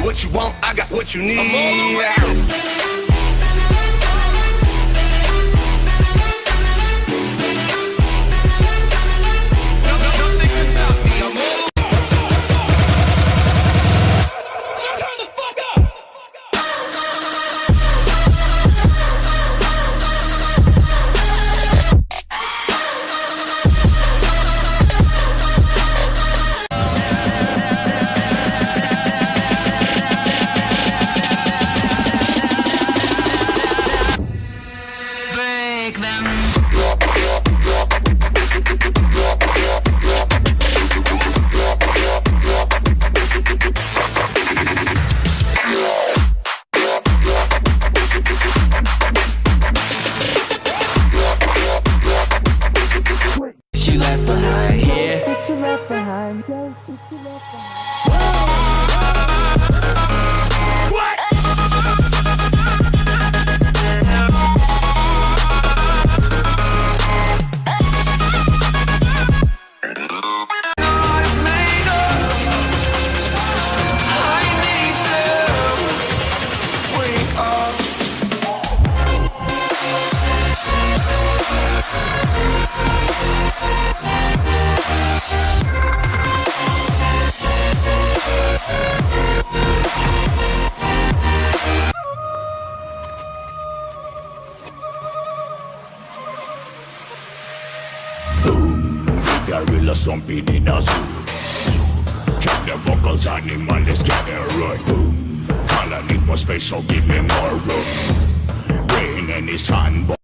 what you want, I got what you need. I'm all the way. Gorilla stomping in a suit. Check the vocals, animals get it right. Boom. All I need more space, so give me more room. Rain in the sun.